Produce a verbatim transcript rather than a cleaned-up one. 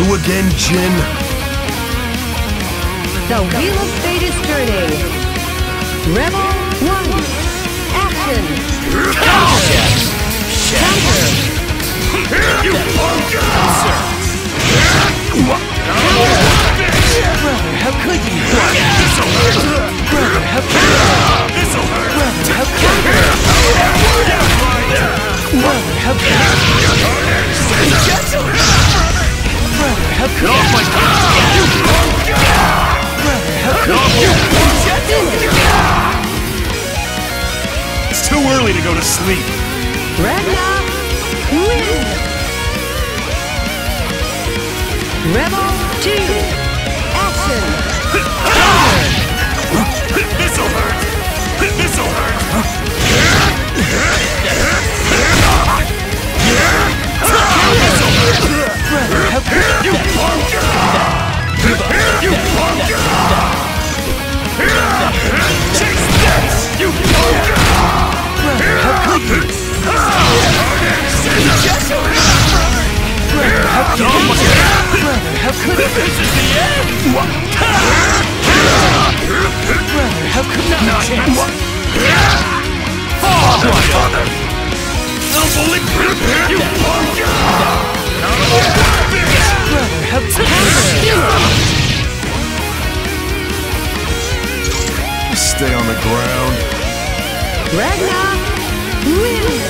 you again, Jin? The Wheel of Fate is turning. Rebel one. Action. Counter. Counter. You Counter. Brother, how could you? Brother, how could you? This'll hurt! Brother, how could you? Brother, how could you? Brother, how could you? Off my Brother, how could you? It's too early to go to sleep. Ragnar, win! Rebel two, action! Counter! This'll hurt! This'll hurt! Brother, how could You punk! You punk! Chase this! You punk! Brother, how could you? Brother, how could you? Brother, how could you? This is the end! Brother, how could you? Not chance! Father! Father! Unbelievable! You punk! Brother, how could you? Stay on the ground. Ragnar, win!